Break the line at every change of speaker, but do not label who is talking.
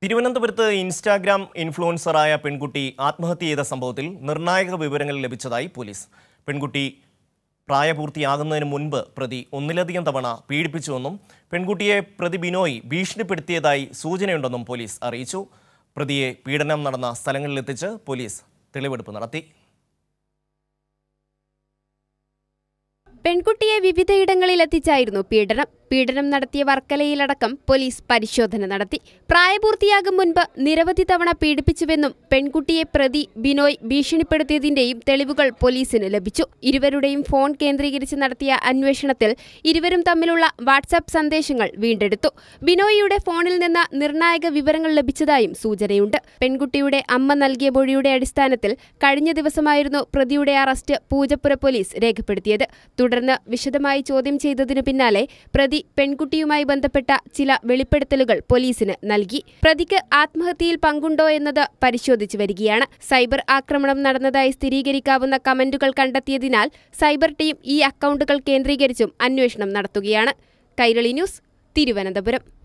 തിരുവനന്തപുരത്ത് ഇൻസ്റ്റാഗ്രാം ഇൻഫ്ലുവൻസറായ പെൺകുട്ടി ആത്മഹത്യ ചെയ്ത സംഭവത്തിൽ നിർണായക വിവരങ്ങൾ ലഭിച്ചതായി പോലീസ്. പെൺകുട്ടി പ്രായപൂർത്തിയാകുന്നതിന് മുൻപ് പ്രതി ഒന്നിലധികം തവണ പീഡിപ്പിച്ചുവെന്നും പെൺകുട്ടിയെ പ്രതി ബിനോയ് ഭീഷണിപ്പെടുത്തിയതായി സൂചനയുണ്ടെന്നും പോലീസ് അറിയിച്ചു. പ്രതിയെ പീഡനം നടന്ന സ്ഥലങ്ങളിലെത്തിച്ച് പോലീസ് തെളിവെടുപ്പ് നടത്തി.
പെൺകുട്ടിയെ വിവിധയിടങ്ങളിൽ എത്തിച്ചായിരുന്നു പീഡനം നടത്തിയ വർക്കലയിലടക്കം പോലീസ് പരിശോധന നടത്തി. പ്രായപൂർത്തിയാകും മുൻപ് നിരവധി തവണ പീഡിപ്പിച്ചുവെന്നും പെൺകുട്ടിയെ പ്രതി ബിനോയ് ഭീഷണിപ്പെടുത്തിയതിന്റെയും തെളിവുകൾ പോലീസിന് ലഭിച്ചു. ഇരുവരുടെയും ഫോൺ കേന്ദ്രീകരിച്ച് നടത്തിയ അന്വേഷണത്തിൽ ഇരുവരും തമ്മിലുള്ള വാട്സാപ്പ് സന്ദേശങ്ങൾ വീണ്ടെടുത്തു. ബിനോയിയുടെ ഫോണിൽ നിന്ന് നിർണായക വിവരങ്ങൾ ലഭിച്ചതായും സൂചനയുണ്ട്. പെൺകുട്ടിയുടെ അമ്മ നൽകിയ മൊഴിയുടെ അടിസ്ഥാനത്തിൽ കഴിഞ്ഞ ദിവസമായിരുന്നു പ്രതിയുടെ അറസ്റ്റ് പൂജപ്പുര പോലീസ് രേഖപ്പെടുത്തിയത്. തുടർന്ന് വിശദമായി ചോദ്യം ചെയ്തതിനു പിന്നാലെ പ്രതി പെൺകുട്ടിയുമായി ബന്ധപ്പെട്ട ചില വെളിപ്പെടുത്തലുകൾ പോലീസിന് നൽകി. പ്രതിക്ക് ആത്മഹത്യയിൽ പങ്കുണ്ടോ എന്നത് പരിശോധിച്ചു വരികയാണ്. സൈബർ ആക്രമണം നടന്നതായി സ്ഥിരീകരിക്കാവുന്ന കമന്റുകൾ കണ്ടെത്തിയതിനാൽ സൈബർ ടീം ഈ അക്കൗണ്ടുകൾ കേന്ദ്രീകരിച്ചും അന്വേഷണം നടത്തുകയാണ്. കൈരളി ന്യൂസ്, തിരുവനന്തപുരം.